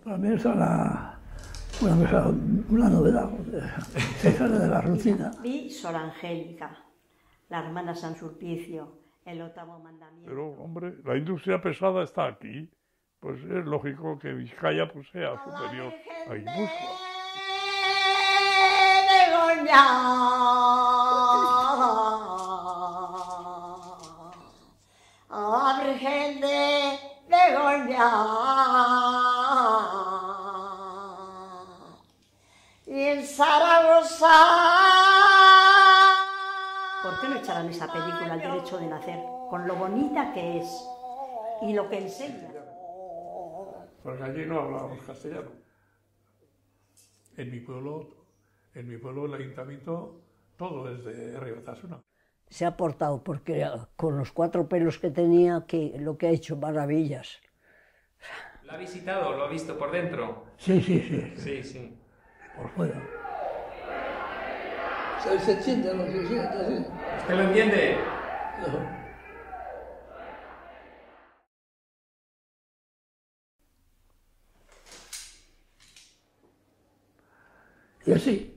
Para mí es una novedad, se sale de la rutina. Vi Sor Angélica, la hermana San Sulpicio, el 8º mandamiento. Pero, hombre, la industria pesada está aquí. Pues es lógico que Vizcaya pues, sea superior a Guipúzcoa. A la Virgen de Begoña y en Zaragoza. ¿Por qué no echarán esa película, El derecho de nacer, con lo bonita que es y lo que enseña? Porque allí no hablábamos castellano. En mi pueblo el ayuntamiento, todo es de Ribatasuna. Se ha portado, porque con los 4 pelos que tenía, lo que ha hecho, maravillas. ¿Lo ha visitado? ¿Lo ha visto por dentro? Sí. Sí. Por fuera. Se entiende lo que siente. ¿Usted lo entiende? No. Y así.